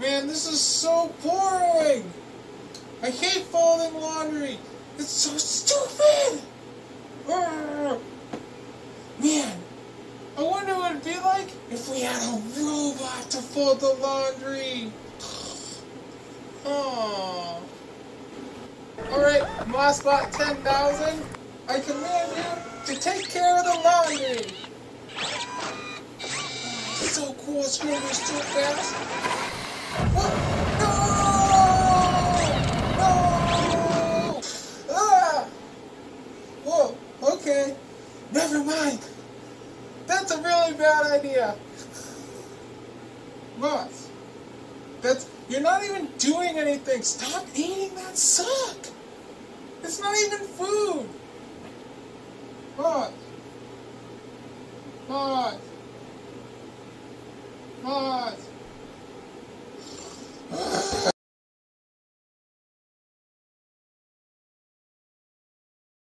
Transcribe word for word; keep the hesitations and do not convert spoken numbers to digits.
Man, this is so boring. I hate folding laundry. It's so stupid. Urgh. Man, I wonder what it'd be like if we had a robot to fold the laundry. Oh. Alright, MOSFET ten thousand, I command you to take care of the laundry. Oh, it's so cool, it's going to be so fast. What? No! No! Ah! Whoa, okay. Never mind. That's a really bad idea. Moss, that's, you're not even doing anything. Stop eating that suck. It's not even food. Moss. Moss. Moss.